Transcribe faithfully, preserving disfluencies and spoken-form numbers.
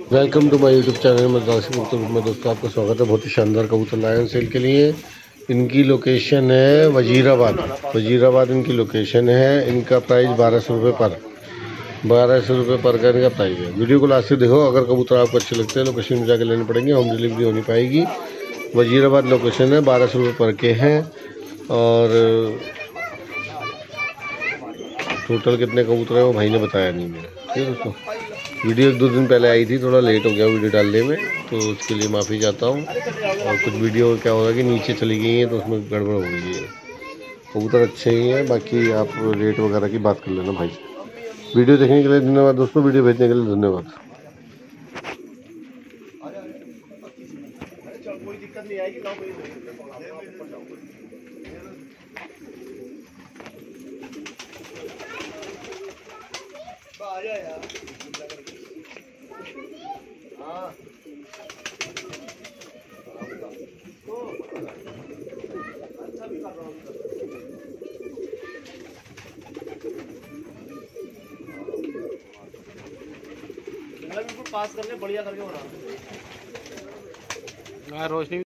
Welcome to my YouTube channel मजदार कबूतर में दोस्तों आपका स्वागत है। बहुत ही शानदार कबूतर लाए हैं सेल के लिए। इनकी लोकेशन है वजीराबाद। वजीराबाद इनकी लोकेशन है। इनका प्राइस बारह सौ रुपये पर बारह सौ रुपये पर का इनका प्राइस है। वीडियो को लास्ट से देखो। अगर कबूतर आपको अच्छे लगते हैं लोकेशन में जाकर लेने पड़ेंगे, होम डिलीवरी होनी पाएगी। वजीराबाद लोकेशन है, बारह सौ रुपये पर के हैं। और टोटल कितने कबूतर हैं वो भाई ने बताया नहीं है। ठीक है दोस्तों, वीडियो एक दो दिन पहले आई थी, थोड़ा लेट हो गया वीडियो डालने में, तो उसके लिए माफ़ी चाहता हूँ। और कुछ वीडियो क्या होगा कि नीचे चली गई है तो उसमें गड़बड़ हो गई है। कबूतर अच्छे ही हैं, बाकी आप रेट वगैरह की बात कर लेना भाई। वीडियो देखने के लिए धन्यवाद दोस्तों, वीडियो भेजने के लिए धन्यवाद। कोई दिक्कत नहीं आएगी। हाँ अच्छा भी कर रहा हूँ, बिल्कुल पास करने बढ़िया करके हो रहा है। रोशनी